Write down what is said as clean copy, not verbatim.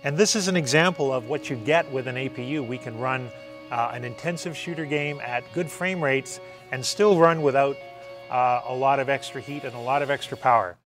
And this is an example of what you get with an APU. We can run an intensive shooter game at good frame rates and still run without a lot of extra heat and a lot of extra power.